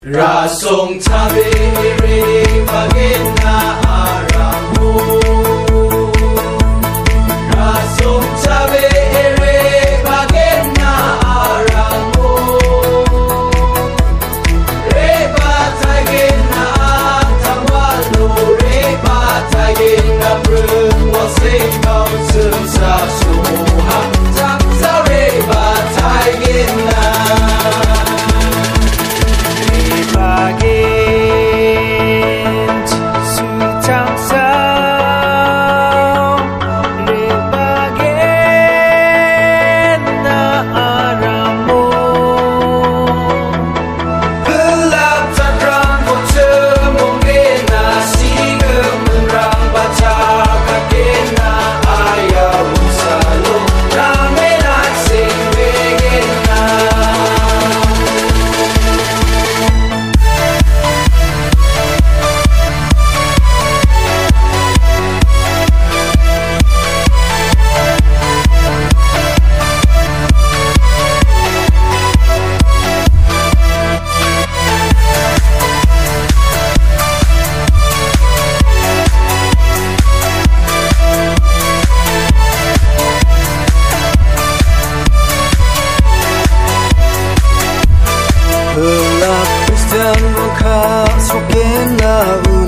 Rasong tabi iri bagin na araw mo. Rasong tabi iri bagin na araw mo. Re.batagin na atawalo. Re.batagin na brun wasing kao sa suha. Sa re.batagin na Gelap dan muka semakin laut.